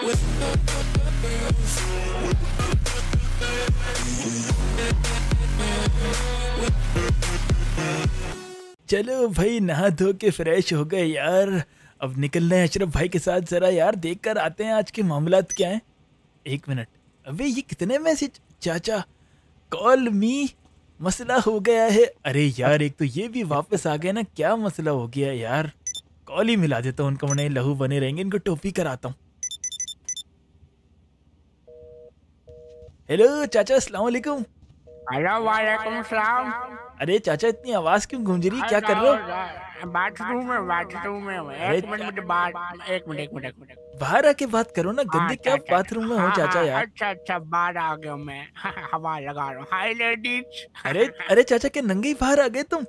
चलो भाई, नहा धो के फ्रेश हो गए यार। अब निकलना है अशरफ भाई के साथ। जरा यार देख कर आते हैं आज के मामलात क्या हैं। एक मिनट, अबे ये कितने मैसेज। चाचा कॉल मी, मसला हो गया है। अरे यार एक तो ये भी वापस आ गए ना, क्या मसला हो गया यार। कॉल ही मिला देता हूँ उनको, बने लहू बने रहेंगे। इनको टोपी कराता हूँ। हेलो चाचा, अस्सलाम वालेकुम। हेलो वालेकुम सलाम। अरे चाचा इतनी आवाज क्यों गूंज रही, क्या कर रहे हो। बाथरूम में अरे एक मिनट बाद एक मिनट। बाहर आके बात करो ना, गंदे क्या अच्छा बाथरूम में हो चाचा यार। अच्छा बाहर आ गया मैं। हवा लगा रहा हूँ। Hi ladies. अरे अरे चाचा, क्या नंगे ही बाहर आ गए तुम।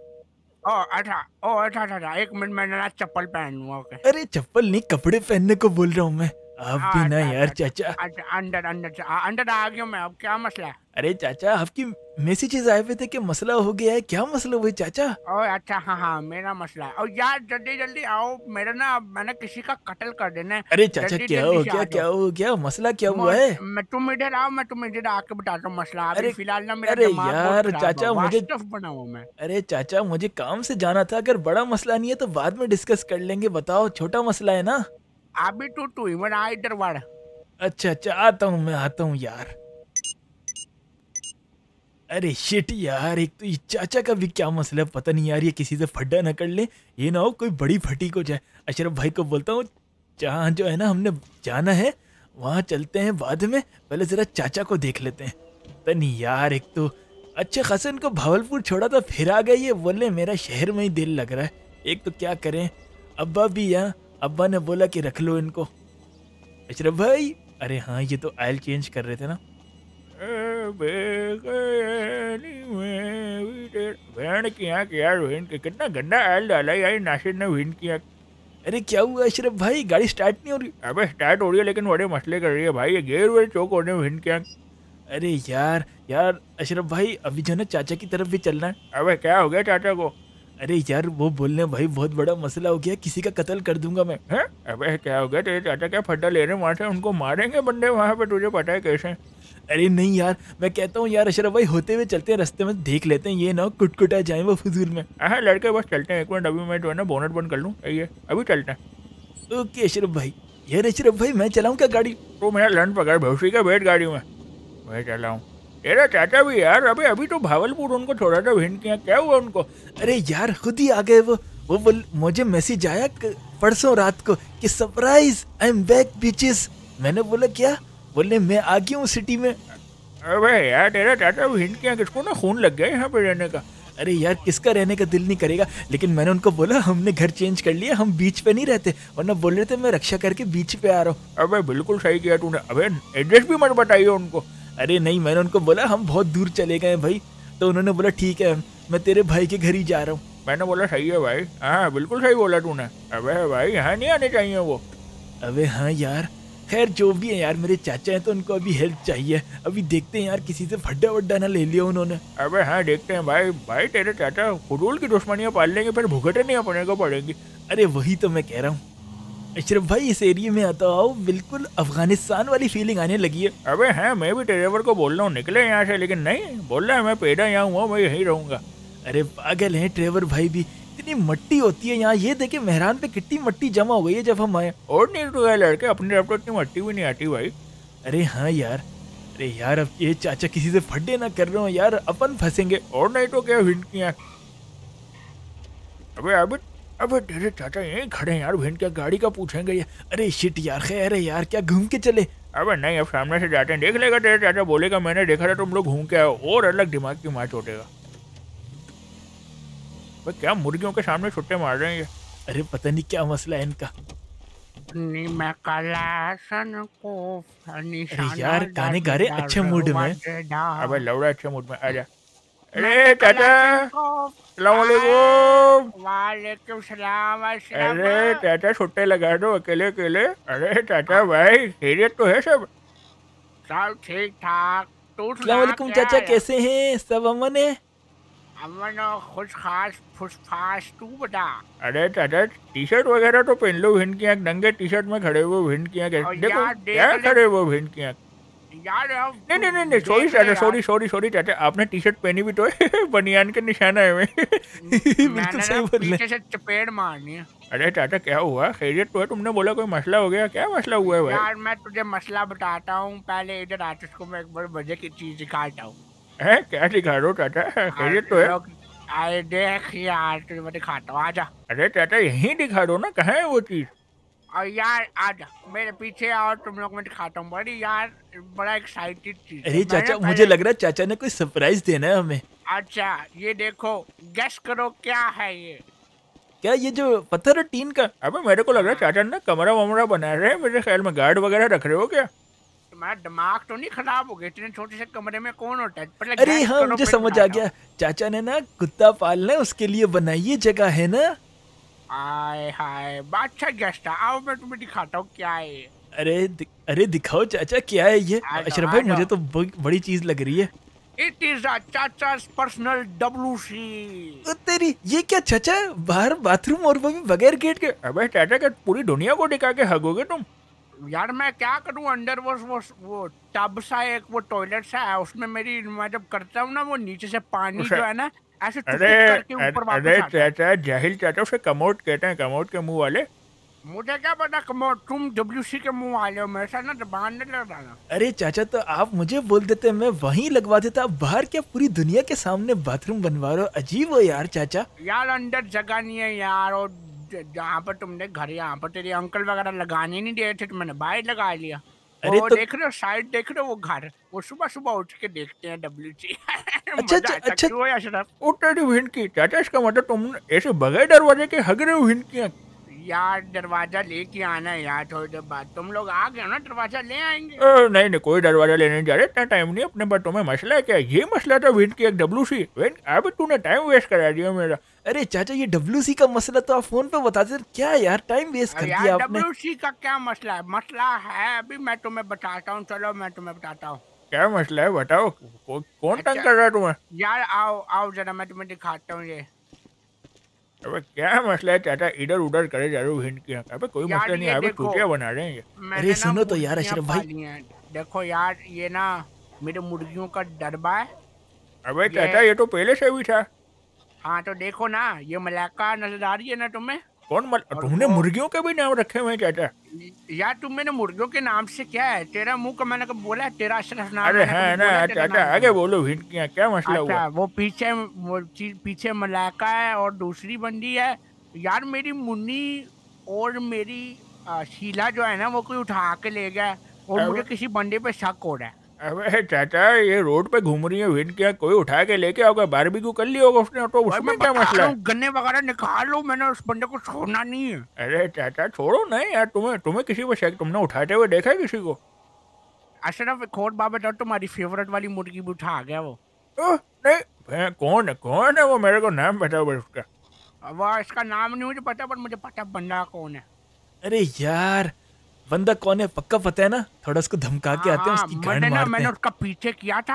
अच्छा एक मिनट, मैंने ना चप्पल पहन लूँ। ओके। अरे चप्पल नहीं, कपड़े पहनने को बोल रहा हूँ मैं। आप भी ना यार चाचा। अच्छा अंदर आ गया मैं। अब क्या मसला है? अरे चाचा, आपकी मैसेजेस आए हुए थे कि मसला हो गया है। क्या मसला हुआ चाचा। अच्छा हाँ मेरा मसला है। और यार जल्दी जल्दी आओ, मेरा ना मैंने किसी का कत्ल कर देना है। अरे चाचा जल्दी क्या जल्दी हो से गया, आ क्या जाओ। हो गया, मसला क्या हुआ है। तुम इधर आओ, मैं तुम्हें इधर आके बताता हूँ मसला। अभी अरे फिलहाल ना मेरा अरे दिमाग बहुत यार खराब है, चाचा मुझे। वास्तव बना हुआ मैं। अरे चाचा मुझे काम से जाना था। अगर बड़ा मसला नहीं है तो बाद में डिस्कस कर लेंगे। बताओ, छोटा मसला है ना। अभी तू ही मैं इधर बढ़। अच्छा अच्छा, आता हूँ मैं, आता हूँ यार। अरे शिट यार, एक तो ये चाचा का भी क्या मसला है, पता नहीं यार। ये किसी से फड्डा न कर ले, ये ना हो कोई बड़ी फटी को जाए। अशरफ भाई को बोलता हूँ, जहाँ जो है ना हमने जाना है वहाँ चलते हैं बाद में। पहले जरा चाचा को देख लेते हैं। पता नहीं यार, एक तो अच्छे खासे इनको भावलपुर छोड़ा था, फिर आ गए ये बोले मेरा शहर में ही दिल लग रहा है। एक तो क्या करें, अब्बा भी यहाँ, अब्बा ने बोला कि रख लो इनको। अशरफ भाई, अरे हाँ ये तो ऑयल चेंज कर रहे थे ना। कितना गंदा ऑयल डाला यार नासिर ने विंड किया। अरे क्या हुआ अशरफ भाई, गाड़ी स्टार्ट नहीं हो रही। अबे स्टार्ट हो रही है लेकिन बड़े मसले कर रही है भाई, ये गेयर वेयर चौक होने में विंड किया। अरे यार यार अशरफ भाई, अभी जो है ना चाचा की तरफ भी चलना है। अबे क्या हो गया चाचा को। अरे यार वो बोलने भाई बहुत बड़ा मसला हो गया, किसी का कत्ल कर दूंगा मैं। है अबे क्या हो गया, तेरे चाचा क्या फड्डा ले रहे हैं वहाँ से, उनको मारेंगे बंदे वहाँ पे, तुझे पता है कैसे। अरे नहीं यार, मैं कहता हूँ यार अशरफ भाई, होते हुए चलते हैं, रास्ते में देख लेते हैं, ये ना कुटकुटा जाए वो फजूल में। हाँ लड़के बस चलते हैं, एक मिनट अभी मैं जो है ना बोनट बंद कर लूँ, ये अभी चलते हैं। ओके अशरफ भाई। यार अशरफ भाई मैं चलाऊँ क्या गाड़ी। तो मेरा लंच पकड़ भविष्य का, बैठ गाड़ी में मैं चलाऊँ। तेरा चाचा भी यार, अभी अभी तो भावलपुर उनको छोड़ा था भिंड किया, क्या हुआ उनको। अरे यार खुद ही आ गए वो बोल, मुझे मैसेज आया परसों रात को कि surprise I am back bitches. मैंने बोला क्या, बोले मैं आ गया हूँ सिटी में। अबे यार तेरा चाचा भिंड किया, किसको ना खून लग गया यहाँ पे रहने का। अरे यार किसका रहने का दिल नहीं करेगा, लेकिन मैंने उनको बोला हमने घर चेंज कर लिया, हम बीच पे नहीं रहते, वरना बोल रहे थे मैं रक्षा करके बीच पे आ रहा हूँ। अबे बिल्कुल सही किया तूने, अबे एड्रेस भी मत बताइए उनको। अरे नहीं, मैंने उनको बोला हम बहुत दूर चले गए भाई, तो उन्होंने बोला ठीक है मैं तेरे भाई के घर ही जा रहा हूँ। मैंने बोला सही है भाई, हाँ बिल्कुल सही बोला तूने। अबे भाई यहाँ नहीं आने चाहिए वो। अबे हाँ यार, खैर जो भी है यार, मेरे चाचा हैं तो उनको अभी हेल्प चाहिए। अभी देखते हैं यार किसी से फड्डा वड्डा ना ले लिया उन्होंने। अबे हाँ देखते हैं भाई, भाई तेरे चाचा फुटूल की दुश्मनियाँ पाल लेंगे, फिर भुगते नहीं अपने को पड़ेगी। अरे वही तो मैं कह रहा हूँ अशरफ भाई, इस एरिया में आता आओ, बिल्कुल अफगानिस्तान वाली फीलिंग आने लगी है। अबे हाँ मैं भी ड्राइवर को बोल रहा हूँ निकले यहाँ से, लेकिन नहीं बोल रहा है मैं पैदा यहाँ हुआ, मैं यहीं रहूँगा। अरे पागल है ड्राइवर भाई भी, इतनी मट्टी होती है यहाँ, ये देखे मेहरान पे कितनी मट्टी जमा हो गई है जब हम आए। और नहीं तो यार लड़के अपनी तरफ तो इतनी मट्टी भी नहीं आती भाई। अरे हाँ यार, अरे यार अब ये चाचा किसी से फड्डे ना कर रहे हो यार, अपन फंसेंगे, और नहीं तो क्या हिंट किया। अबे अभी अबे तेरे चाचा यहीं खड़े हैं यार, भिंड क्या गाड़ी का पूछेंगे ये। अरे शिट यार, खैर है यार, क्या घूम के चले। अबे नहीं, अब सामने से जाते हैं, देख लेगा तेरे चाचा, बोलेगा मैंने देखा था तुम लोग घूम के आओ, और अलग दिमाग की मार छोटेगा। भाई क्या मुर्गियों के सामने छुट्टे मार रहे हैं ये। अरे पता नहीं क्या मसला है इनका। अरे यार गाने गा रहे अच्छे मूड में। अबे लौड़ा अच्छे मूड में, आजा। अरे चाचा वालेकुम सलाम। अरे चाचा छुट्टे लगा दो अकेले अकेले। अरे चाचा भाई खैरियत तो है सब ठीक ठाक। अस्सलाम वालेकुम चाचा, कैसे हैं, सब अमन है। अमन खुश खास फुसफास तू बता। अरे चाचा टी शर्ट वगैरह तो पहन लो, भिंड की आंख, नंगे टी शर्ट में खड़े हुए भिंड की आंख, और देखो यार क्या देख ले खड़े हुए भिंड की आंख। यार, अब नहीं तू नहीं नहीं नहीं, सॉरी देख ले चाचा, यार। सॉरी चाचा, आपने टी शर्ट पहनी भी तो है बनियान के निशाना है में बिल्कुल मैंने सही ना बोल रहे। पीछे से चपेट मारनी है। अरे चाचा क्या हुआ, खैरियत तो है? तुमने बोला कोई मसला हो गया, क्या मसला हुआ है भाई? यार मैं तुझे मसला बताता हूँ, पहले इधर आ, तुझको मैं एक बड़े मजे की चीज दिखाता हूँ। है क्या दिखा रहे हो चाचा, खैरियत तो है? लोग आए देख यार, तुझे मैं दिखाता हूँ, आजा। अरे चाचा यहीं दिखा दो ना, कहाँ है वो चीज? और यार आजा मेरे पीछे आओ, तुम लोग मैं दिखाता हूँ बड़ी यार, बड़ा एक्साइटेड चीज है। अरे चाचा मैंने मुझे पहले- लग रहा है चाचा ने कोई सरप्राइज देना है हमें। अच्छा ये देखो, गेस करो क्या है ये। क्या ये जो पत्थर और टीन का? अबे मेरे को लग रहा है चाचा ने कमरा वमरा बना रहे हैं, मेरे ख्याल में गार्ड वगैरह रख रहे हो क्या? तुम्हारा दिमाग तो नहीं खराब हो गया? इतने छोटे से कमरे में कौन होता है? पहले अरे guess हाँ करो, मुझे फिर समझ आ बताता गया, चाचा ने ना कुत्ता पालना है उसके लिए बनाई ये जगह है ना। हूँ। आय हाय, अच्छा गेस था। आओ मैं तुम्हें दिखाता हूँ क्या है ये। अरे दिखाओ चाचा क्या है ये। आ जाओ, अशरफ भाई आ जाओ। मुझे तो बड़ी चीज लग रही है। इट इज अ चाचा's पर्सनल WC। ओ तेरी, ये क्या चाचा, बाहर बाथरूम और वो भी बगैर गेट के। अबे चाचा क्या पूरी दुनिया को दिखा के हगोगे तुम? यार मैं क्या करूँ, अंडर वो टब सा एक वो टॉयलेट सा है, उसमें मेरी मैं जब करता हूँ ना, वो नीचे से पानी उसे- जो है ना ऐसे अरे टुक करके ऊपर अरे वापस आता है। चाचा, जाहिल चाचा, उसे कमोड कहते हैं, कमोड के मुंह वाले। मुझे क्या पता कमो, तुम WC के मुंह वाले हो, मेरे साथ ना जबान नहीं लड़ाना। अरे चाचा तो आप मुझे बोल देते, मैं वहीं लगवा देता। आप बाहर क्या पूरी दुनिया के सामने बाथरूम बनवा रहे हो, अजीब हो यार चाचा। यार अंदर जगह नहीं है यार, और जहाँ पर तुमने घर, यहाँ पर तेरे अंकल वगैरह लगाने नहीं दे रहे थे तो मैंने बाहर लगा लिया। अरे वो तो- देख रहे हो साइड, देख रहे हो वो घर, वो सुबह सुबह उठ के देखते हैं WC। अच्छा, मजा आता अच्छा। क्यों है अशरफ? ओ तेरी भिंड की चाचा, इसका मतलब तुम ऐसे बगैर दरवाजे के हग रहे हो भिंड की आंख? यार दरवाजा लेके आना है यार, थोड़ी देर बाद तुम लोग आ गए हो ना, दरवाजा ले आएंगे। नहीं नहीं, कोई दरवाजा लेने नहीं जा रहे, इतना टाइम नहीं अपने पास। तुम्हें मसला है क्या? ये मसला था भिंड की एक WC। अबे तूने टाइम वेस्ट करा दिया मेरा। अरे चाचा ये WC का मसला तो आप फोन पे बताते थे, क्या यार टाइम वेस्ट कर यार दिया आपने। WC का क्या मसला है? मसला है अभी मैं तुम्हें बताता हूँ, चलो मैं तुम्हें बताता हूँ। क्या मसला है बताओ, कौन अच्छा। तंग कर रहा है तुम्हें? यार आओ आओ जरा, मैं तुम्हें दिखाता हूँ ये। अबे क्या मसला है चाचा, इधर उधर करे जा रहे हो भिंड की आंख? अबे कोई यार मसला नहीं ये है, अबे देखो। चूतिया बना रहे हैं ये। मैंने अरे ना सुनो तो यार मुर्गियाँ अशरफ भाई। पाली हैं। देखो यार ये ना मेरे मुर्गियों का डरबा है। अबे चाचा ये तो पहले से भी था। हाँ तो देखो ना, ये मलाइका नजर आ रही है ना तुम्हें? तुमने मुर्गियों के भी नाम रखे हुए हैं चाचा? यार तुम मैंने मुर्गियों के नाम से क्या है, तेरा मुंह का मैंने कब बोला है? तेरा अशरफ नाम अरे मैंने है कभी ना बोला तेरा चाचा, नाम? आगे बोलो भिंड की आंख, क्या मसला हुआ? अच्छा वो पीछे वो चीज पीछे मलाइका है और दूसरी बंदी है। यार मेरी मुन्नी और मेरी शीला जो है ना, वो कोई उठा के ले गया है और अब- मुझे किसी बंदे पे शक हो रहा है। अबे चाचा ये रोड पे घूम रही है भिंड की आंख, कोई उठा के लेके आओगे, बारबेक्यू कर लिया होगा उसने, तो भाई उसमें मैं क्या बता मसला रहा है? हूँ, गन्ने वगैरह निकाल लो, मैंने उस बंदे को छोड़ना नहीं है। अरे चाचा छोड़ो नहीं यार, तुम्हें किसी को शक, तुमने उठाते हुए देखा है किसी को? अशरफ एक और बात बताओ, तुम्हारी फेवरेट वाली मुर्गी भी उठा गया वो। नहीं कौन है वो, मेरे को नाम बताओ बस उसका। वो इसका नाम नहीं मुझे पता, पर मुझे पता बंदा कौन है। अरे यार बंदा कौन है पक्का पता है ना, थोड़ा उसको धमका के आते हैं, हाँ, उसकी गांड मैंने मारते हैं। उसका पीछे किया था,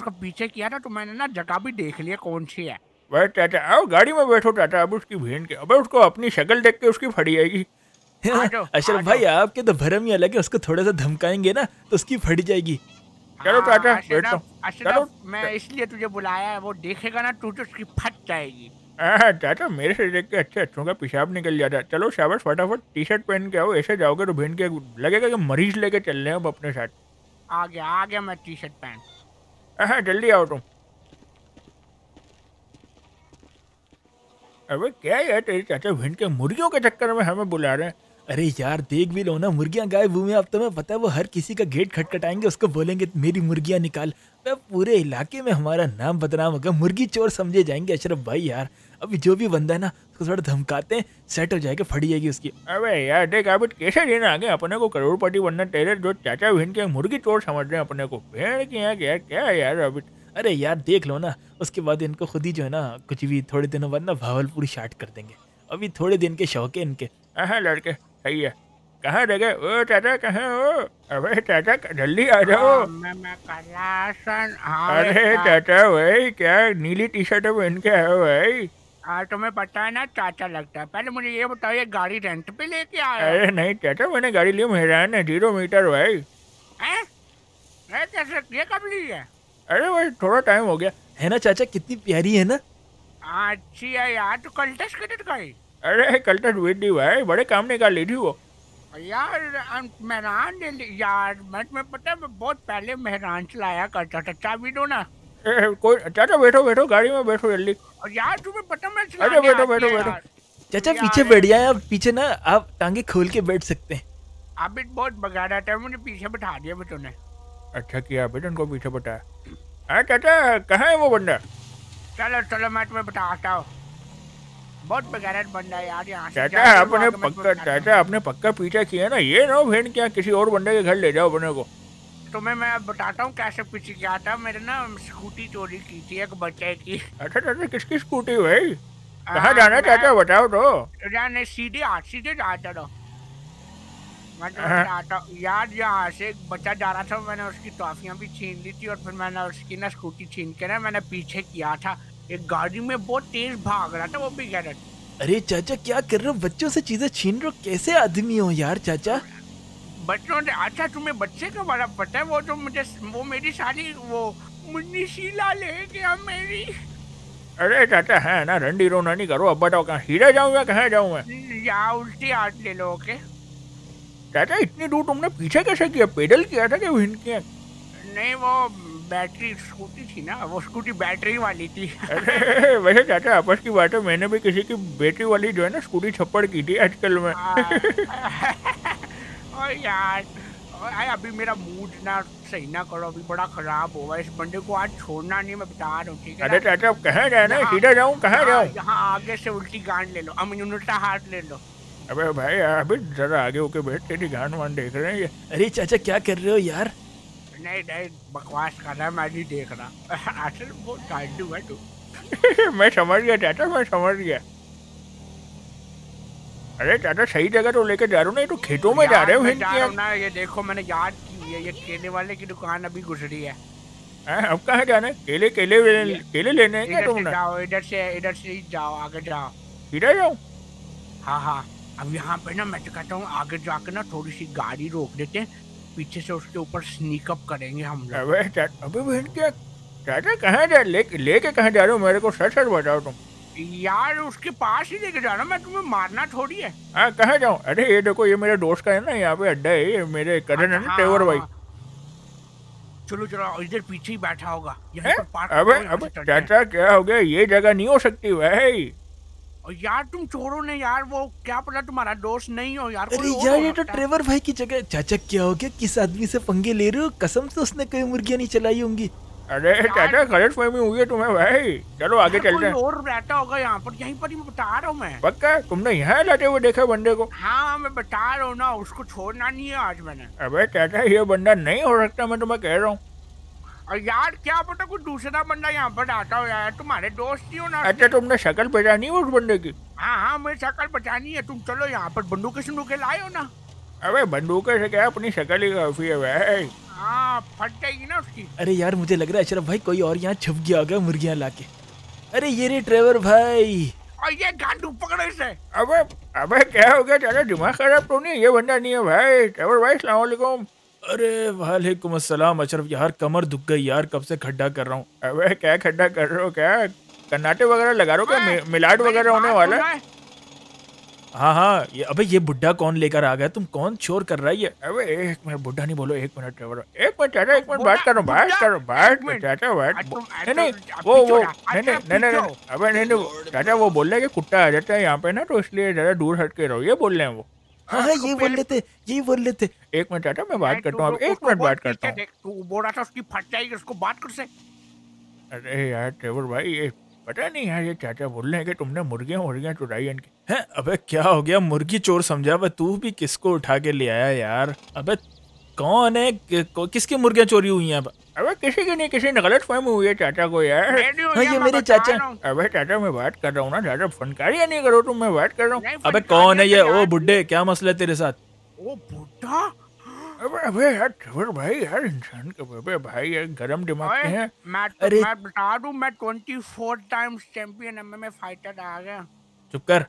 तो मैंने ना जगह भी देख लिया कौन सी है। भाई चाचा आओ गाड़ी में बैठो चाचा, अब उसकी भिंड के, अबे उसको अपनी शक्ल देख के उसकी फटी आएगी। आ जाओ, अशरफ आ भाई जाओ। आपके तो भरम ही अलग है, उसको थोड़ा सा धमकाएंगे ना तो उसकी फट जाएगी। चलो चाचा बैठो। अशरफ मैं इसलिए तुझे बुलाया है, वो देखेगा ना तू तो उसकी फट जाएगी। हाँ चाचा, मेरे से देख के अच्छों का पेशाब निकल जाता है। चलो शाबाश, फटाफट टी-शर्ट पहन के आओ, ऐसे जाओगे तो भिंड के लगेगा कि मरीज लेके चल रहे हैं हम अपने साथ। आ गया मैं टी-शर्ट पहन। हाँ जल्दी आओ तुम। अबे क्या यार तेरे चाचा भिंड के मुर्गियों के चक्कर में हमें बुला रहे हैं। अरे यार देख भी लो ना, मुर्गियां गायब हुई हैं। अब तुम्हें पता है वो हर किसी का गेट खटखटाएंगे, उसको बोलेंगे मेरी मुर्गियां निकाल। मैं पूरे इलाके में हमारा नाम बदनाम होगा, मुर्गी चोर समझे जाएंगे। अशरफ भाई यार अभी जो भी बंदा है ना उसको थोड़ा धमकाते हैं, सेट हो जाएगा, फटी जाएगी उसकी। अबे यार देख अभी कैसे दिन आगे अपने को करोड़पति बनना, तेरे जो चाचा भिंड के मुर्गी चोर समझ रहे हैं अपने को। भेड़ की यहाँ यार क्या है यार अभी। अरे यार देख लो ना, उसके बाद इनको खुद ही जो है ना कुछ भी थोड़े दिनों बाद ना भावलपुरी शाट कर देंगे। अभी थोड़े दिन के शौक है इनके। हाँ लड़के सही है, कहाँ रह गए? ओ चाचा कहाँ हो? अबे चाचा जल्दी आ जाओ। मैं कैलाशन। हाँ अरे चाचा भाई क्या नीली टी शर्ट पहन के आए हो भाई? तुम्हें पता है ना चाचा लगता है। पहले मुझे ये बताओ, ये गाड़ी रेंट पे लेके आए हो? अरे नहीं चाचा, मैंने गाड़ी ली मेहरान है 0 मीटर भाई। हैं? ये कैसे, ये कब ली है? अरे भाई थोड़ा टाइम हो गया। है ना चाचा, कितनी प्यारी है ना। अच्छी है यार। तो कल टेस्ट कितने गई? अरे कल तक वेट दी भाई, बड़े काम निकाल ली थी वो। यार मेहरान ले ली यार। मैं पता है, मैं बहुत पहले मेहरान चलाया करता था। चाबी दो ना। कोई चाचा बैठो बैठो, गाड़ी में बैठो जल्दी। और यार तुम्हें पता मैं अरे बैठो बैठो बैठो। चाचा पीछे बैठ जाए आप, पीछे ना आप टांगे खोल के बैठ सकते हैं। अभी बहुत बगाड़ा था, मुझे पीछे बैठा दिया बेटों ने। अच्छा किया बेटा, उनको पीछे बताया। हाँ चाचा कहाँ है वो बंदा? चलो चलो मैं तुम्हें बताता हूँ। बहुत बगैरत बंदा है यार यहाँ से। चाचा आपने पक्का पीछा किया ना, ये ना भेड़ क्या किसी और बंदे के घर ले जाओ बने को। तुम्हें मैं बताता हूँ कैसे पीछे किया था। मेरे ना स्कूटी चोरी की थी एक बच्चे की। अच्छा चाचा किसकी स्कूटी भाई? कहाँ जाना है चाचा बताओ तो। यार सीधे जाता रहो। मैं तुम्हें बताता हूँ यार, यहाँ से एक बच्चा जा रहा था, मैंने उसकी टॉफियाँ भी छीन ली थी और फिर मैंने उसकी ना स्कूटी छीन के ना मैंने पीछे किया था। एक गाड़ी में बहुत तेज भाग रहा था वो भी गैरेज। अरे चाचा क्या कर रहे हो, बच्चों से चीजें छीन रहे हो, कैसे आदमी हो यार चाचा। बच्चों ने? अच्छा तुम्हें बच्चे का बड़ा पता है। वो मेरी साली वो मुन्नी शीला ले गया मेरी। अरे चाचा है ना, रंडी रोना नहीं करो। अब बताओ कहाँ हीरा जाऊँ या कहाँ जाऊँ मैं? या उल्टी हाथ ले लो। ओके चाचा इतनी दूर तुमने पीछे कैसे किया? पैदल किया था क्या भिंड किया? नहीं वो बैटरी स्कूटी थी ना, वो स्कूटी बैटरी वाली थी। अरे वैसे चाचा आपस की बात है, मैंने भी किसी की बैटरी वाली जो है ना स्कूटी छप्पड़ की थी आजकल में। ओ यार अभी मेरा मूड ना सही ना करो, अभी बड़ा खराब होगा। इस बंदे को आज छोड़ना नहीं, मैं बता रहा हूँ ठीक है। अरे चाचा अब कहाँ जाना है? सीधा जाऊँ कहाँ जाऊँ? यहाँ आगे से उल्टी गांड ले लो, उल्टा हाथ ले लो। अबे भाई अभी जरा आगे होके बैठ, तेरी गांड वान देख रहे हैं ये। अरे चाचा क्या कर रहे हो यार। नहीं बकवास कर रहा है, मैं नहीं देख रहा। असल बहुत गांडू है तू। मैं समझ गया चाचा, मैं समझ गया। अरे चाचा सही जगह तो लेके जा रहा हूँ, नहीं तो खेतों में जा रहे हो ना। ये देखो मैंने याद की हुई है, ये केले वाले की दुकान अभी गुजरी है। अब कहाँ जाना है? केले लेने हैं क्या तुमने? जाओ इधर से ही जाओ, आगे जाओ। सीधा जाऊँ? हाँ अब यहाँ पे ना मैं तो कहता हूँ आगे जाकर ना थोड़ी सी गाड़ी रोक देते हैं, पीछे से उसके ऊपर स्नीक अप करेंगे हम लोग। अबे बहन क्या चाचा कहाँ जा लेके कहाँ जा रहे हो? मेरे को सच बताओ तुम। यार उसके पास ही लेके जाना, मैं तुम्हें मारना थोड़ी है। हाँ कहाँ जाऊँ? अरे ये देखो ये मेरे दोस्त का है ना, यहाँ पे अड्डा है, ये मेरे कजन है ना ट्रेवर भाई। चलो इधर पीछे ही बैठा होगा। अबे चाचा क्या हो गया? ये जगह नहीं हो सकती भाई। और यार तुम छोड़ो ने यार, वो क्या पता तुम्हारा दोस्त नहीं हो यार। अरे यार ये तो ट्रेवर भाई की जगह। चाचा क्या हो गया, किस आदमी से पंगे ले रहे हो? कसम से उसने कोई मुर्गियां नहीं चलाई होंगी। अरे चाचा गलतफहमी हुई है तुम्हें भाई, चलो आगे चलते हैं। कोई और रहता होगा यहाँ पर, यहीं पर ही मैं बता रहा हूँ मैं। पक्का तुमने यहाँ लाते हुए देखा बंदे को? हाँ मैं बता रहा हूँ ना, उसको छोड़ना नहीं है आज मैंने। अबे चाचा ये बंदा नहीं हो सकता, मैं तुम्हें कह रहा हूँ। और यार क्या पता कोई दूसरा बंदा यहाँ पर आता हो यार, तुम्हारे दोस्त ही हो ना। अच्छा तुमने शक्ल पहचानी है उस बंदे की? हाँ मेरी शक्ल पहचानी है। तुम चलो यहाँ पर बंदूकें लाए हो ना। अबे बंदूकें से क्या, अपनी शक्ल ही काफी है भाई। हाँ फट जाएगी ना उसकी। अरे यार मुझे लग रहा है अशरफ भाई कोई और यहाँ छुप गया होगा मुर्गियां लाके। अरे ये रे ट्रेवर भाई। और ये गांडू पकड़ो इसे। अबे क्या हो गया चाचा, दिमाग खराब तो नहीं? ये बंदा नहीं है भाई। ट्रेवर भाई अस्सलाम वालेकुम। अरे वालेकुम अस्सलाम अशरफ। यार कमर दुख गई यार, कब से खड्डा कर रहा हूँ। अबे क्या खड्डा कर रहे हो? क्या कर्नाटे वगैरह लगा रहे हो क्या? मिलाट वगैरह होने वाला है? हाँ अबे ये बुड्ढा कौन लेकर आ गया? तुम कौन शोर कर रहा है ये? अबे एक मिनट, बुड्ढा नहीं बोलो, 1 मिनट ट्रेवर, 1 मिनट चाचा, 1 मिनट बात करो चाचा बात। नहीं वो नहीं अबे नहीं चाचा, वो बोल रहे कि कुत्ता आ जाता है यहाँ पे ना, तो इसलिए जरा दूर हट के रहो, ये बोल रहे हैं वो। हाँ ये बोल रहे थे। 1 मिनट चाचा मैं बात करता हूँ, 1 मिनट बात करता हूँ। तू बोल रहा था उसकी फट जाएगी, उसको बात कर से। अरे यार ट्रेवर भाई, ये पता नहीं यार, ये चाचा बोल रहे हैं कि तुमने मुर्गियाँ चुराई इनकी। हैं? अबे क्या हो गया, मुर्गी चोर समझा? अबे तू भी किसको उठा के ले आया यार? अबे कौन है, किसकी मुर्गियाँ चोरी हुई हैं? अबे किसी की नहीं, किसी ने गलत फहमी हुई है चाचा को यार। हाँ ये मेरे चाचा। अबे चाचा मैं बात कर रहा हूँ ना चाचा, फनकारियाँ नहीं करो तुम, मैं बात कर रहा हूँ। अबे कौन है ये? ओ बुड्ढे क्या मसला है तेरे साथ? ओ बुड्ढा। अबे यार ट्रेवर भाई यार, इंसान के अबे भाई यार गरम दिमाग ओए के हैं। अरे मैं बता दूं, मैं 24 टाइम्स चैंपियन एमएमए फाइटर आ गया। चुप कर।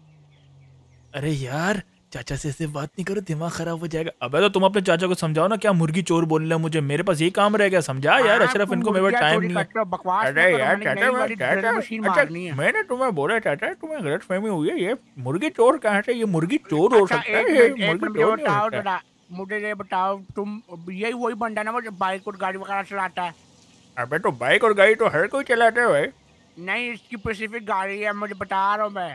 अरे यार चाचा से ऐसे बात नहीं करो, दिमाग खराब हो जाएगा। अबे तो तुम अपने चाचा को समझाओ ना, क्या मुर्गी चोर बोल रहे हो मुझे? मेरे पास यही काम रह गया, समझा यार हाँ, अशरफ, तुम इनको मेरे पास मुर्गियाँ टाइम चोरी नहीं है। करते हो, बकवास अरे मत करो, यार मैंने चाचा, नई मैं वाली ड्रिल चाचा, मशीन अच्छा मारनी है। मैंने तुम्हें बोला चाचा, तुम्हें गलत फहमी हुई है। ये मुर्गी चोर कहाँ से? ये मुर्गी चोर हो अच्छा सकता है, ये एक मुर्गी मिनट चोर नहीं हो बताओ सकता। जरा, मुझे ये बताओ, तुम यही वही बंदा ना वो जो बाइक और गाड़ी वगैरह चलाता है? अबे तो बाइक और गाड़ी तो हर कोई चलाता है भाई। नहीं, इसकी स्पेसिफिक गाड़ी है, मुझे बता रहा हूँ मैं।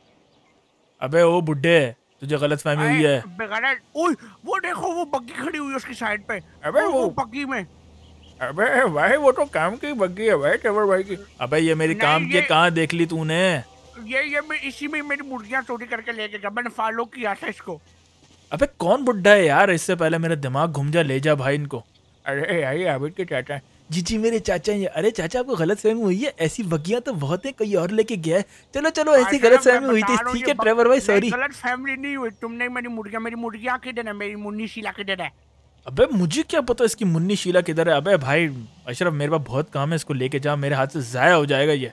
अबे ओ बुड्ढे, तुझे गलत फहमी हुई है। बेगाना, ओए वो देखो, वो बग्गी खड़ी हुई है उसकी साइड पे। अबे वो बग्गी में। अबे भाई वो तो काम की बग्गी है भाई, ट्रेवर भाई की। अबे ये मेरी काम नहीं, की कहाँ देख ली तूने? ये मैं इसी में मेरी मुर्गियां चोरी करके लेके गया, मैंने फॉलो किया था इसको। अबे कौन बुड्ढा है यार? इससे पहले मेरा दिमाग घूम जा, ले जा भाई इनको। अरे यार ये आबिद के चाचा है। जी जी मेरे चाचा हैं ये। अरे चाचा आपको गलत फहमी हुई है, ऐसी बग्गियां तो बहुत है, कोई और लेके गया है। चलो चलो, ऐसी अच्छा, गलत मैं फहमी हुई बता थी, रहा हूँ, ठीक ये है ट्रेवर भाई, नहीं, सॉरी। गलत फैमिली नहीं हुई, तुमने मेरी मुर्गियां किधर है, मेरी मुन्नी शीला किधर है? अबे मुझे क्या पता इसकी मुन्नी शीला किधर है? अबे भाई अशरफ, मेरे पास बहुत काम है, इसको लेके जा, मेरे हाथ से जाया हो जाएगा ये।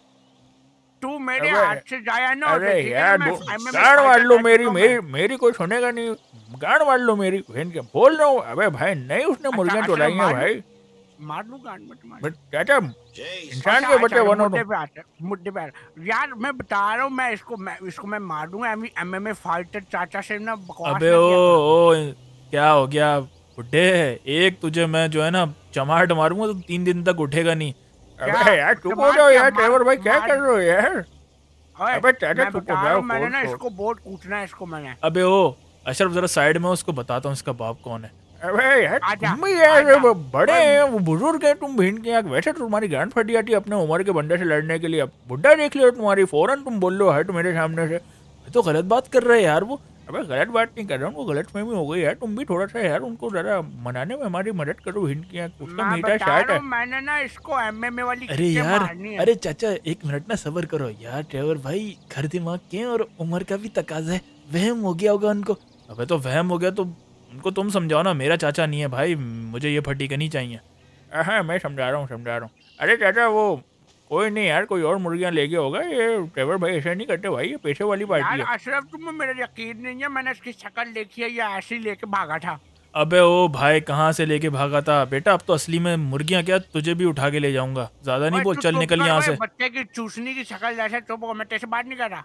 तू मेरे अबे, हाथ से जाया ना अरे होता, ठीक है ना? यार मैं गाड़ मार लो मेरी मैं। मेरी मेरी कोई सुनेगा नहीं। गाड़ मार लो मेरी बहन के, बोल रहा हूँ। अबे भाई नहीं, उसने मुर्गियां अच्छा, चुराई हैं मार भाई। मार लूं गांड में तुम्हारे? बट चाचा इंसान के बच्चे बनो तुम। मुद्दे पे यार, मैं बता रहा हूँ, इसको मैं मार दूंगा। एमएमए फाइटर चाचा से ना बकवास अबे ना ओ किया करो। ओ क्या हो गया बुड्ढे? एक तुझे मैं जो है ना चमाट मारूंगा तो 3 दिन तक उठेगा नहीं। अबे यार चुप हो जाओ यार, ट्रेवर भाई क्या कर रहे हो यार? ओए, अबे चाचा मैं चुप हो बता रहा जाओ। हूँ, मैंने ना फोड़, इसको बहुत कूटना है इसको मैंने। अबे ओ अशरफ जरा साइड में, उसको बताता हूँ इसका बाप कौन है। अबे यार आजा, तुम भी यार आजा। वो बड़े हैं, वो बुजुर्ग हैं, तुम भिंड के आंख। वैसे तो तुम्हारी गांड फट जाती है अपने उम्र के बंदे से लड़ने के लिए। अब बुड्ढा देख लियो तुम्हारी, फौरन तुम बोल लो हट मेरे सामने से। ये तो गलत बात कर रहा है यार वो। अबे गलत बात नहीं कर रहा हूँ, वो गलत फहमी हो गई यार। तुम भी थोड़ा सा यार उनको जरा मनाने में हमारी मदद करो। भिंड की आंख उसका मैं मीठा बता शाट रहा है। हूँ, मैंने ना इसको एमएमए वाली अरे किक्कें यार, मारनी है। अरे चाचा एक मिनट ना सब्र करो यार, ट्रेवर भाई घर दिमाग के हैं और उम्र का भी तकाजा है, वहम हो गया होगा उनको। अबे तो वहम हो गया तो उनको तुम समझाओ ना, मेरा चाचा नहीं है भाई, मुझे ये फटी करनी चाहिए। हाँ मैं समझा रहा हूँ। अरे चाचा वो कोई नहीं यार, कोई और मुर्गियाँ ले गया होगा। ये ट्रेवर भाई ऐसा नहीं करते भाई, ये पैसे वाली पार्टी यार है। अशरफ, तुम्हें मेरा यकीन नहीं है, मैंने इसकी शक्ल देखी है, ये ऐसे ही लेके भागा था। अबे ओ भाई कहाँ से लेके भागा था बेटा? अब तो असली में मुर्गियाँ क्या, तुझे भी उठा के ले जाऊंगा। ज्यादा नहीं ओए, बोल, तू चल चुप निकल कर, यहाँ ओए, से। बच्चे की चूसनी की शक्ल जैसे चुप हो, मैं तेरे से बात नहीं कर रहा।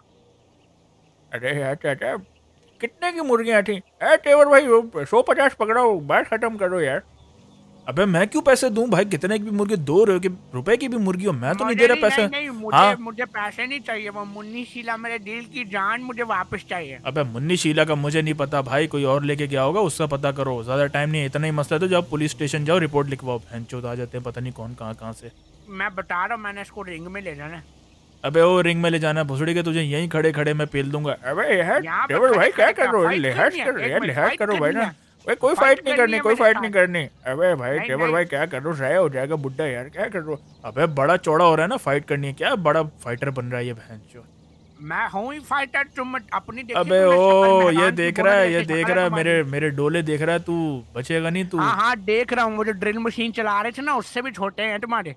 अरे यार चाचा कितने की मुर्गियाँ थी? अरे ट्रेवर भाई 150 पकड़ाओ, बात खत्म करो यार। अबे मैं क्यों पैसे दूं भाई? कितने की भी मुर्गी, 2 रुपए की भी मुर्गी हो, मैं तो नहीं मुझे दे रहा पैसे। नहीं, हाँ मुझे पैसे नहीं चाहिए, वो मुन्नी शीला मेरे दिल की जान मुझे वापस चाहिए। अबे मुन्नी शीला का मुझे नहीं पता भाई, कोई और लेके गया होगा, उसका पता करो। ज्यादा टाइम नहीं है, इतना ही मसला है तो जाओ पुलिस स्टेशन जाओ, रिपोर्ट लिखवाओ। भैंचोद आ जाते हैं पता नहीं कौन कहाँ से। मैं बता रहा हूँ, मैंने इसको रिंग में ले जाना है। अबे ओ रिंग में ले जाना भुसड़ी के, तुझे यहीं खड़े खड़े मैं पेल दूंगा। अबे यार यहाँ पे ट्रेवर भाई खड़े क्या खड़े कर रहे हो? fight लिहाज करनी है, कर एक यार, मिनट, लिहाज fight करो भाई करनी ना। है। भाई कोई Fight फाइट नहीं करनी करनी, है कोई मेरे फाइट साथ। नहीं करनी। अबे भाई नहीं, ट्रेवर नहीं। भाई क्या कर रहे हो? ज़ाया हो जाएगा बुड्ढा यार, क्या कर रहे हो? अबे बड़ा चौड़ा हो रहा है ना, फाइट करनी है क्या? बड़ा फाइटर बन रहा है ये भैंचोद। मैं हूँ ही फाइटर, तुम अपनी देखिए। अबे तुमने शक्ल ओ मैदान ये की देख बोला रहा है, ये जैसी देख शक्ल रहा है, है मेरे तुम्हारी। मेरे डोले देख रहा है तू, बचेगा नहीं तू। हाँ देख रहा हूँ, वो जो ड्रिल मशीन चला रहे थे ना, उससे भी छोटे हैं तुम्हारे।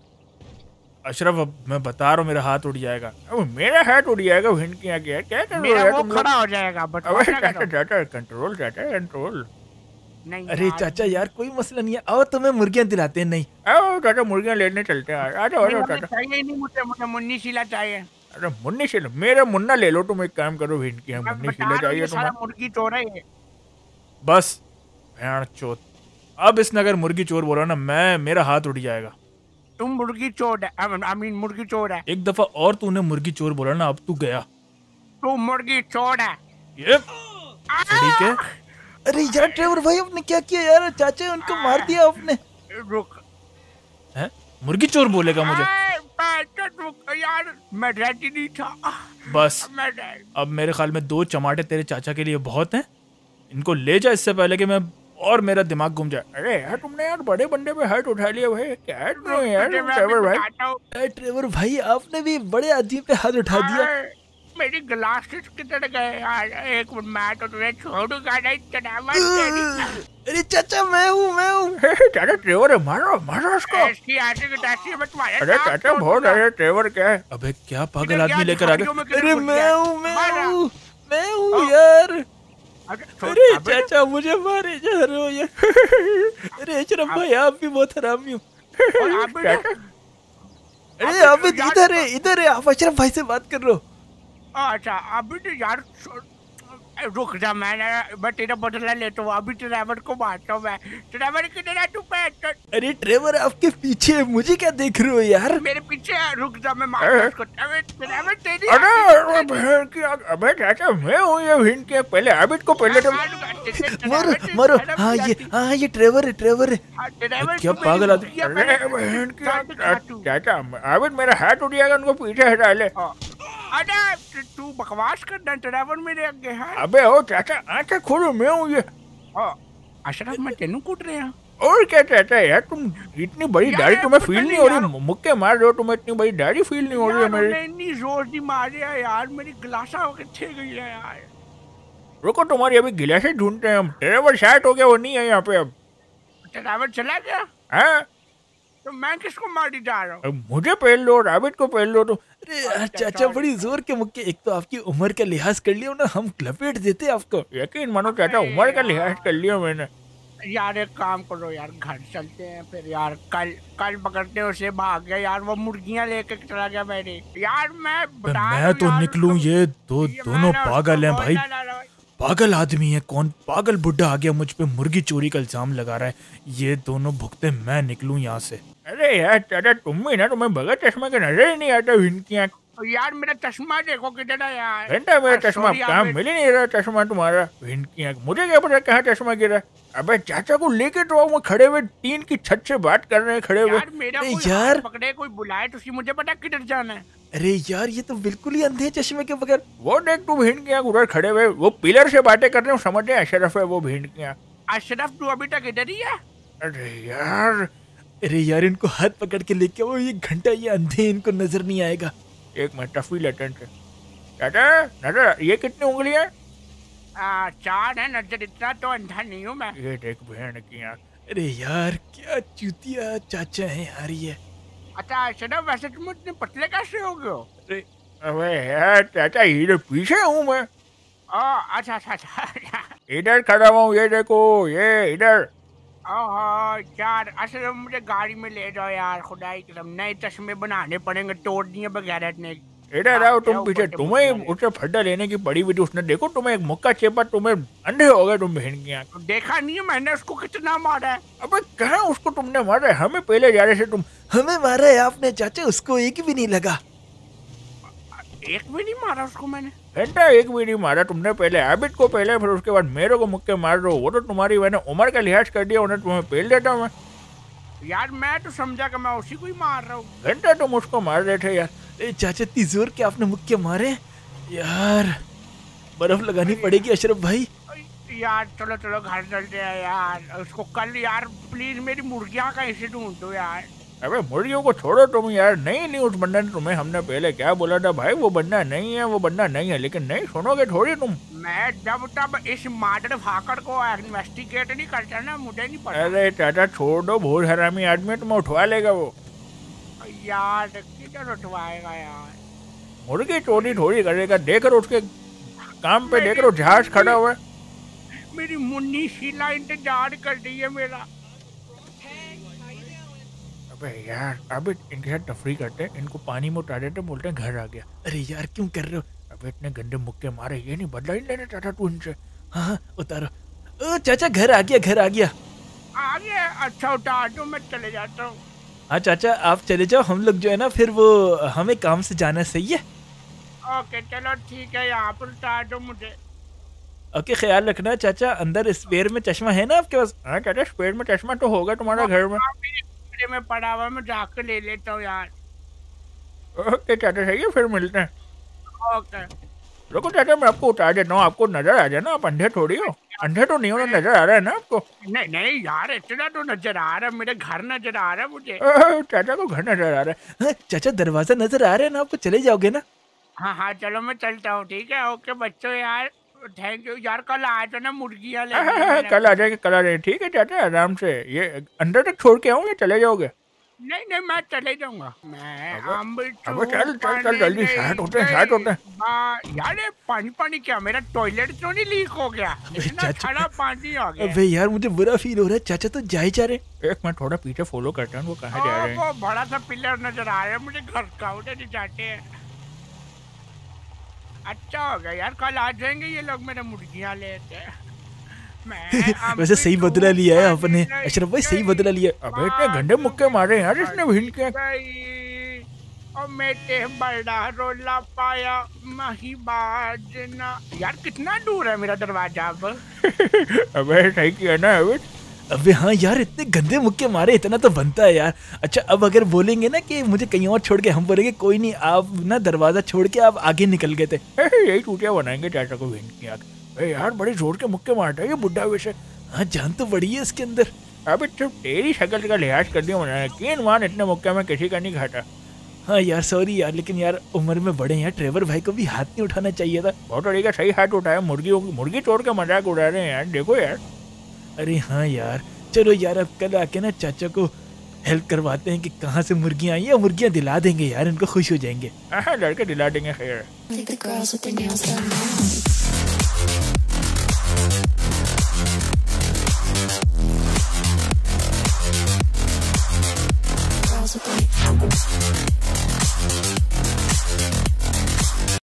अशरफ अब मैं बता रहा हूँ, मेरा हाथ उठ जाएगा। अब मेरा हाथ उड़ जाएगा भिंड की आंख यार, क्या कर रहे हो मेरा यार वो तुम लोग? खड़ा हो जाएगा, बकवास अबे ना चाचा करो। चाचा कंट्रोल, चाचा कंट्रोल। नहीं अरे यार, चाचा यार कोई मसला नहीं है, और तुम्हें मुर्गियां दिलाते हैं। नहीं आओ चाचा मुर्गियाँ लेने चलते हैं, आ जाओ नहीं, मुझे चाचा। चाहिए ही नहीं, मुझे मुन्नी शीला चाहिए। अरे मुन्नी शीला, मेरा मुन्ना ले लो तुम। एक काम करो भिंड की, मैं मुन्नी बता शीला रहा हूँ, चाहिए ये सारा तुम्हें? मुर्गी चोर है ये। बस भैंस चोत, अब इसने अगर मुर्गी चोर बोला ना, मैं मेरा हाथ उठ जाएगा। तुम मुर्गी चोर है, आई मीन मुर्गी चोर है। एक दफा और तूने मुर्गी चोर बोला ना, अब तू गया। तू मुर्गी चोर है। ये ठीक है। अरे यार ट्रेवर भाई आपने क्या किया यार? चाचा उनको मार दिया आपने। रुक, हैं? मुर्गी चोर बोलेगा मुझे? रुक यार, मैं रेडी नहीं था। बस मैं ready- अब मेरे ख्याल में 2 चमाटे तेरे चाचा के लिए बहुत हैं। इनको ले जा इससे पहले कि मैं और मेरा दिमाग घूम जाए। अरे यार तुमने यार बड़े बंदे पे हाथ उठा लिया भाई, क्या है रुक, तुम्हें यार तुझे मैं ट्रेवर अभी भाई? बताता हूँ। ट्रेवर भाई आपने भी बड़े आदमी पे हाथ उठा दिया। मेरी ग्लासेस किधर गए यार? एक मिनट, मैं तो तुझे छोड़ूंगा नहीं ड्राइवर। अरे चाचा मैं हूँ चाचा ट्रेवर है, मारो मारो उसको। ऐसी ऐसी की तैसी मैं तुम्हारे अरे नाम चाचा तोड़ बहुत दूंगा। अरे ट्रेवर क्या है? अबे क्या पागल इधर आदमी क्या लेकर आ झाड़ियों गया। में किधर अरे घुस मैं गया? हूँ मारा। मैं हूँ यार। अरे अबे, चाचा मुझे मारे जा रहे हो यार। अरे अशरफ भाई आप भी बहुत हरामी हो। और आप भी चाचा अरे आबिद इधर है आप अशरफ भाई से बात कर रहे हो। अच्छा अभी तो यार रुक जा, मैं तेरा बदला लेता हूँ। अभी ड्राइवर को मारता हूँ मैं। ड्राइवर किधर है तू? अरे ट्रेवर आपके पीछे है, मुझे क्या देख रहे हो यार? मेरे पीछे है, रुक जा मैं मारता हूँ उसको। ड्राइवर तेरी अरे बहन की आग। अबे चाचा मैं हूँ ये भिंड के। पहले आबिद को पहले तो मरो हाँ ये ट्रेवर है। क्या पागल आदमी। अरे बहन की आग। चाचा आबिद मेरा हाथ उठ जाएगा, उनको पीछे हटा ले। अरे तू बकवास करना, ड्राइवर मेरे आगे है। अबे ओ चाचा आंखें खोलो, मैं हूँ ये। अशरफ मैं तेनू कूट रहे हैं। और क्या चाचा यार, तुम इतनी बड़ी यार, दाढ़ी तुम्हें पता फील नहीं नहीं हो रही? यार। मुक्के मार रहे हो, तुम्हें इतनी बड़ी दाढ़ी फील नहीं हो रही है यार मेरी? उन्हें इतनी जोर नहीं मारी है यार, मेरी ग्लासा कितने गई है यार। रुको तुम्हारी अभी गिलासें ढूंढते हैं हम। ड्राइवर शायद हो गया, वो नहीं है यहाँ पे अब। ड्राइवर चला गया हाँ तो मैं किसको मारी जा रहा हूँ? अब मुझे पहन लो और आबिद को पहन लो। तो अरे यार चाचा बड़ी जोर के मुक्के। एक तो आपकी उम्र का लिहाज कर लिया ना, हम लपेट देते आपको। यकीन मानो चाचा उम्र का लिहाज कर लिया मैंने। यार एक काम करो यार, घर चलते हैं फिर यार। कल पकड़ते हैं उसे, भाग गया यार, वो मुर्गियां लेके चला गया मेरे। यार मैं बता रहा मैं हूँ तो यार निकलूं, उसको- ये ये दोनों मैंने उसको पागल हैं भाई। बोला ना, पागल आदमी है। कौन पागल बुड्ढा आ गया मुझ पे मुर्गी चोरी का इल्जाम लगा रहा है। ये दोनों भुगते, मैं निकलूं यहाँ से। अरे यार चाचा तुम भी ना, तुम्हें बगैर चश्मा के नजर ही नहीं आता भिंड की आँख। तो यार मेरा चश्मा देखो किधर है यार। घंटा मेरा चश्मा sorry काम आबिद। मिल ही नहीं रहा। चश्मा तुम्हारा भिंड की आँख, मुझे क्या पता कहाँ चश्मा गिरा। अबे चाचा को लेके तो आओ, वो खड़े हुए टीन की छत से बात कर रहे हैं खड़े हुए। यार मेरा अरे कोई यार। हाथ पकड़े, कोई बुलाए तो उसकी मुझे पता किधर जाना है। अरे यार ये तो बिल्कुल ही अंधे चश्मे के बगैर। वो देख तू भिंड की आँख उधर खड़े हुए, वो पिलर से बातें कर रहे हो, समझ रहे हैं अशरफ है वो भिंड की आँख। अशरफ तू अभी तक इधर ही है? अरे यार अरे यार इनको हाथ पकड़ के लेके आओ, ये घंटा ये अंधे, इनको नजर नहीं आएगा। एक मिनट टफी लेटेंट है। चाचा नजर ये कितनी उंगलियां? 4 है नजर, इतना तो अंधा नहीं हूँ मैं। ये देख बहन की आँख। अरे यार क्या चूतिया चाचा है यार ये। अच्छा अशरफ वैसे तुम इतने पतले कैसे हो गए हो? अबे यार चाचा इधर पीछे हूँ मैं। अच्छा अच्छा अच्छा। इधर खड़ा हुआ हूँ, ये देखो ये इधर। यार अशरफ मुझे गाड़ी में ले जाओ यार, खुदा की कसम नए चश्मे बनाने पड़ेंगे, तोड़ दिए बगैर इतने। इधर आओ तुम पीछे। तुम्हें उससे फड्डा लेने की पड़ी हुई थी, उसने देखो तुम्हें एक मुक्का चेपा, तुम्हें अंधे हो गए तुम बहन की आँख। देखा नहीं है मैंने उसको कितना मारा है। अबे कहाँ उसको तुमने मारा है? हमें पहले जा रहे थे तुम। हमें मारा है आपने चाचा, उसको एक भी नहीं लगा। एक भी नहीं मारा उसको मैंने। घंटा एक भी नहीं मारा तुमने। पहले आबिद को पहले, फिर उसके बाद मेरे को मुक्के मार रहे हो। वो तो तुम्हारी मैंने उम्र का लिहाज कर दिया, उन्हें तुम्हें पहल देता मैं। यार मैं तो समझा कि मैं उसी को ही मार रहा हूँ। घंटा तुम उसको मार रहे थे यार। अरे चाचा इतनी जोर के आपने मुक्के मारे यार, बर्फ लगानी पड़ेगी अशरफ भाई। यार चलो चलो घर चलते हैं यार। उसको कल यार प्लीज मेरी मुर्गियाँ कहीं से ढूंढ दो यार। अबे मुर्गियों को छोड़ो तुम यार। नहीं उस बंदे ने तुम्हें, हमने पहले क्या बोला था भाई, वो बंदा नहीं है, वो बंदा नहीं है, लेकिन नहीं सुनोगे थोड़ी तुम। मैं जब तब इस मर्डर फाकर को इन्वेस्टिगेट नहीं करता ना, मुझे नहीं पता। अरे चाचा छोड़ दो, बहुत हरामी आदमी, तुम्हें उठवा लेगा वो। यार किधर उठवाएगा यार? मुर्गी चोरी थोड़ी करेगा। देख रहे हो उसके काम पे, देख रहे हो जहाज खड़ा हुआ है। मेरी मुन्नी शीला इंतजार कर रही है मेरा। अबे यार अबे इनके साथ तफरी करते हैं, इनको पानी में उतार देते, बोलते हैं घर आ गया। अरे यार क्यों कर रहे हो? अबे इतने गंदे मुक्के मारे, ये नहीं बदला ही लेना चाहता तू इनसे। हाँ उतारो। ओ चाचा घर आ गया, घर आ गया। आ गया? अच्छा उतार दो, मैं चले जाता हूँ। हाँ चाचा आप चले जाओ, हम लोग जो है ना फिर वो हमें काम से जाना, सही है? ओके चलो ठीक है, यहाँ पर उतार दो मुझे। ओके ख्याल रखना चाचा। अंदर स्पेयर में चश्मा है ना आपके पास? हाँ चाचा स्पेयर में चश्मा तो होगा तुम्हारा घर में। मेरे में पड़ा हुआ, मैं जाकर ले लेता हूँ यार। ओके चाचा सही है, फिर मिलते हैं। ओके रुको चाचा मैं आपको उतार देता हूँ, आपको नजर आ जाए ना, आप अंधे थोड़ी हो। अंधे तो नहीं हो ना, नजर आ रहा है ना आपको? नहीं नहीं यार इतना तो नजर आ रहा है, मेरे घर नजर आ रहा है मुझे। चाचा को घर नजर आ रहा है। हाँ, चाचा दरवाजा नजर आ रहा है ना आपको? चले जाओगे ना? हाँ हाँ चलो मैं चलता हूँ, ठीक है, ओके बच्चों यार, थैंक यू यार, कल आए थे ना मुर्गियाँ हाँ हाँ लेने हाँ, मैंने। कल आ जाएंगे, कल आ जाएंगे, ठीक है चाचा, आराम से। ये अंदर तक छोड़ के आऊँ या चले जाओगे? नहीं नहीं मैं चले जाऊंगा, मैं अबे अम्ब अबे चल चल चल, जल्दी, स्टार्ट होते हैं, स्टार्ट होते हैं। यार ये पानी पानी क्या, मेरा टॉयलेट तो नहीं लीक हो गया? इतना चाचा। ठंडा पानी आ गया। अबे यार मुझे बुरा फील हो रहा है, चाचा तो जा ही जा रहे। एक मिनट, थोड़ा पीछे फॉलो करता हूँ, वो कहाँ जा रहे हैं। वो बड़ा सा पिलर नजर आ रहा है मुझे, घर का उठे नहीं जाते हैं। अच्छा हो गया यार, कल आ जाएंगे ये लोग मेरे मुर्गियाँ लेते। वैसे सही बदला लिया है आपने अशरफ भाई, सही बदला लिया। अबे इतने गंदे मुक्के मारे यार इसने भिंड के। और मेटे बड़ा रोला पाया मही बाजना। यार कितना दूर है मेरा दरवाजा अब? अबे सही किया ना अबे। अबे हाँ यार, इतने गंदे मुक्के मारे, इतना तो बनता है यार। अच्छा अब अगर बोलेंगे ना कि मुझे कहीं और छोड़ के, हम बोलेंगे कोई नहीं, आप ना दरवाजा छोड़ के आप आगे निकल गए थे। यही टूटिया बनाएंगे चाचा को भिंड की आग। यार बड़ी जोर के मुक्के मारता है ये बुढ़ा वैसे। हाँ जान तो बड़ी है इसके अंदर। अबे तो तेरी शक्ल का लिहाज कर दिया उन्होंने, केन मान इतने मुक्के में किसी का नहीं खाता। हाँ यार सॉरी यार, लेकिन यार उम्र में बड़े हैं यार, ट्रेवर भाई को भी हाथ नहीं उठाना चाहिए था। बहुत तरीका सही हाथ उठाया, मुर्गी तोड़ के मजाक उड़ा रहे हैं यार, देखो यार। अरे हाँ यार, चलो यार अब कल आके ना चाचा को हेल्प करवाते हैं कि कहाँ से मुर्गियाँ आई है, मुर्गियाँ दिला देंगे यार, इनको खुश हो जाएंगे। हाँ लड़के दिला देंगे खैर। Like the girls with their nails done now. Girls with their